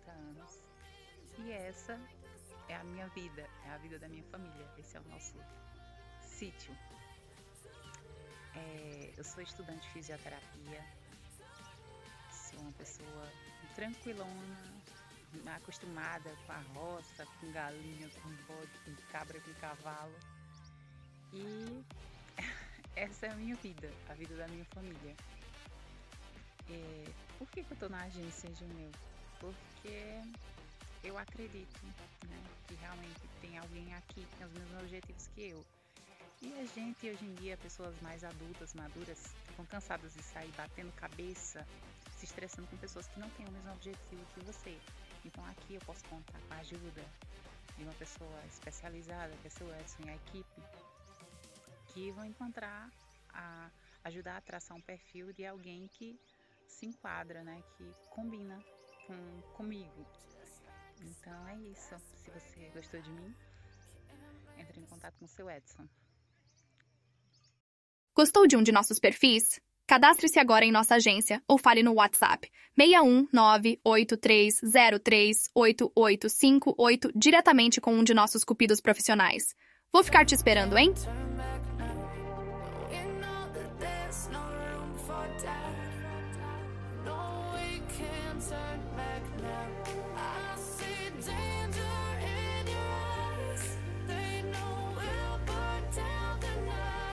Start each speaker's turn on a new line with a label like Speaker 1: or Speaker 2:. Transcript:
Speaker 1: 30 anos. E essa é a minha vida, é a vida da minha família. Esse é o nosso sítio. Eu sou estudante de fisioterapia, sou uma pessoa tranquilona, acostumada com a roça, com galinha, com bode, com cabra, com cavalo. E essa é a minha vida, a vida da minha família. Por que eu tô na agência, Juneu? Porque eu acredito, né, que realmente tem alguém aqui que tem os mesmos objetivos que eu. E a gente, hoje em dia, pessoas mais adultas, maduras, ficam cansadas de sair batendo cabeça, se estressando com pessoas que não têm o mesmo objetivo que você. Então aqui eu posso contar com a ajuda de uma pessoa especializada, que é seu Edson e a equipe, que vão ajudar a traçar um perfil de alguém que se enquadra, né, que combina comigo. Então é isso. Se você gostou de mim, entre em contato com o seu Edson.
Speaker 2: Gostou de um de nossos perfis? Cadastre-se agora em nossa agência ou fale no WhatsApp 61983038858 diretamente com um de nossos cupidos profissionais. Vou ficar te esperando, hein?
Speaker 3: No, we can't turn back now.